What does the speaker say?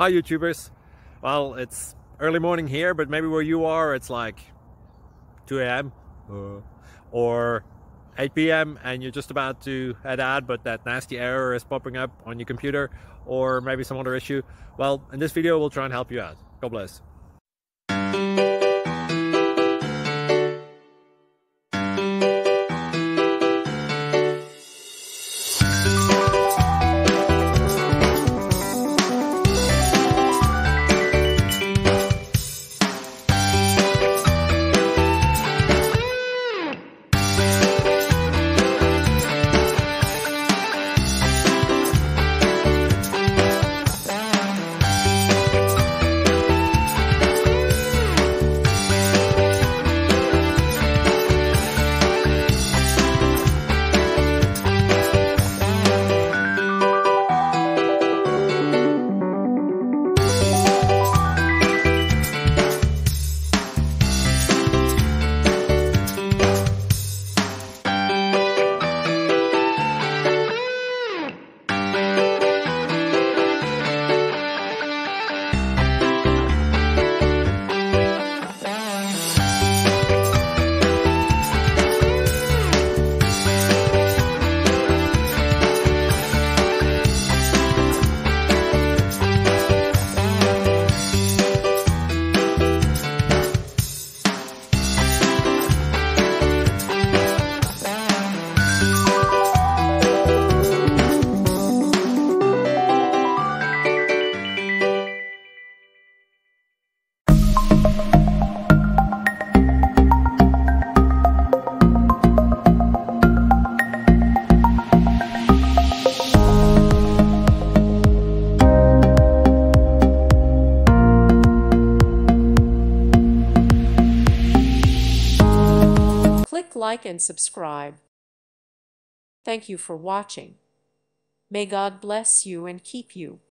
Hi YouTubers. Well, it's early morning here, but maybe where you are it's like 2 a.m. or 8 p.m. and you're just about to head out, but that nasty error is popping up on your computer, or maybe some other issue. Well, in this video we'll try and help you out. God bless. Click like and subscribe. Thank you for watching. May God bless you and keep you.